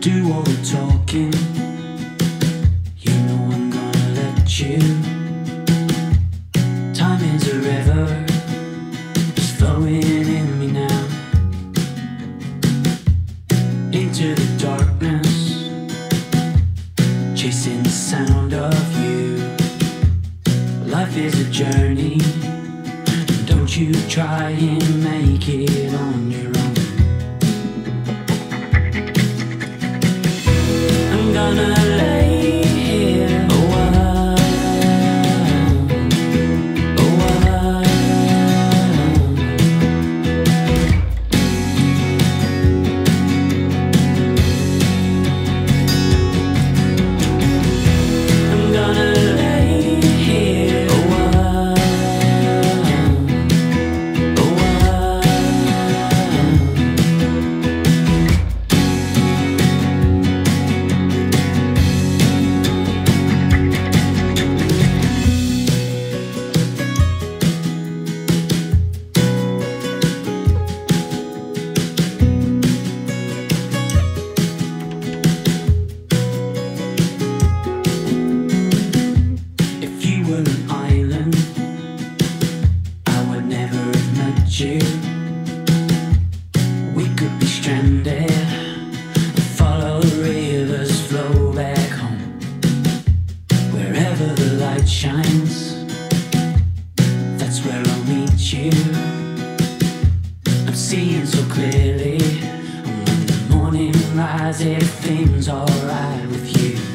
do all the talking. You know I'm gonna let you. Time is a river, it's flowing in me now. Into the darkness, chasing the sound of you. Life is a journey, don't you try and make it on your own. I'm gonna lay here a while, a while. I'm gonna lay here a while, a while. If you were an island, I would never have met you. We could be stranded, follow the rivers, flow back home. Wherever the light shines, that's where I'll meet you. I'm seeing so clearly, and when the morning rises, everything's alright with you.